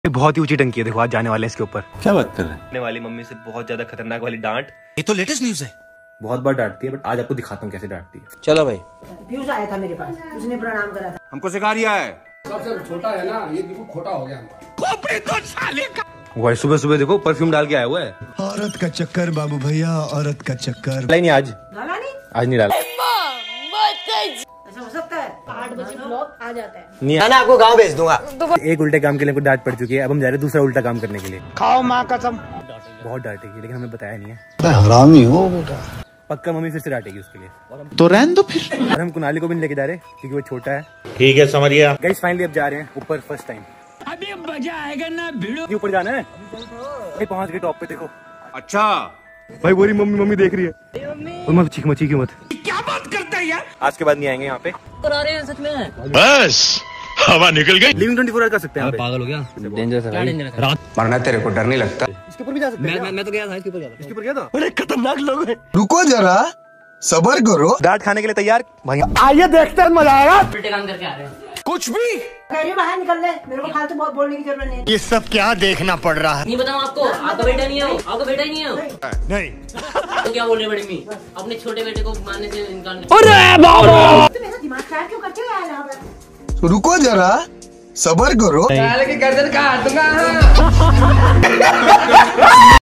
बहुत ही ऊंची टंकी है, देखो आज जाने वाले हैं इसके ऊपर। क्या बात कर रहे हैं? आने वाली मम्मी से बहुत ज्यादा खतरनाक वाली डांट। ये तो लेटेस्ट न्यूज है। बहुत बार डांटती है, बट आज आपको दिखाता हूँ कैसे डांटती है। चलो भाई। पीयूष आया था मेरे पास, उसने प्रणाम करा था। हमको सिखा रिया है। सबसे छोटा है ना, ये बिल्कुल खोटा हो गया। खोपड़ी तो साले का। वो सुबह सुबह देखो परफ्यूम डाल के आया हुआ है। औरत का चक्कर बाबू भैया, औरत का चक्कर। नहीं आज डाला नहीं, आज नहीं डाला। ऐसा हो सकता है। 8 बजे ब्लॉग आ जाता है। नहीं मैं आपको गाँव भेज दूंगा। एक उल्टे काम के लिए हमको डांट पड़ चुकी है, अब हम जा रहे हैं दूसरा उल्टा काम करने के लिए। खाओ माँ कसम। बहुत डांटेगी लेकिन हमें बताया नहीं है। हरामी हो बेटा। पक्का मम्मी फिर से डांटेगी उसके लिए। तो रहने दो फिर। और हम कुनाली को भी नहीं लेके जा रहे क्योंकि वो छोटा है। ठीक है, समझ गया। गाइस फाइनली अब जा रहे हैं ऊपर फर्स्ट टाइम। अभी मजा आएगा ना भिड़ो। ऊपर जाना है, पहुंच गए टॉप पे। देखो अच्छा भाई बोरी मम्मी मम्मी देख रही है। मत चीख मची क्यों मत। क्या बात करता है यार। आज के बाद नहीं आएंगे यहाँ पे। करा रहे हैं सच में। बस हवा निकल गई। लिविंग 24 आवर कर सकते हैं। पागल हो गया। डेंजरस है भाई। रात मरना तेरे को डर नहीं लगता? इसके ऊपर भी जा सकते हैं। मैं तो गया था इसके ऊपर गया था। इसके ऊपर गया था। बड़े खतरनाक लोग हैं। रुको जरा, सबर करो। डांट खाने के लिए तैयार भाई। आइए देखते हैं, मजा आएगा। उल्टे काम करके आ रहे हैं। कुछ भी कह रही बाहर निकल ले, मेरे को फालतू बहुत बोलने की जरूरत नहीं। ये सब क्या देखना पड़ रहा है? नहीं बताऊँ आपको, आपका बेटा नहीं है, आपका बेटा ही नहीं है। नहीं तो क्या बोल रहे बड़ी मी, अपने छोटे बेटे को मारने से इनकार। तुम ऐसा दिमाग खराब क्यों करते हो यार यहाँ पे? रुको जरा, सबर करो। गर्दन काट दूंगा।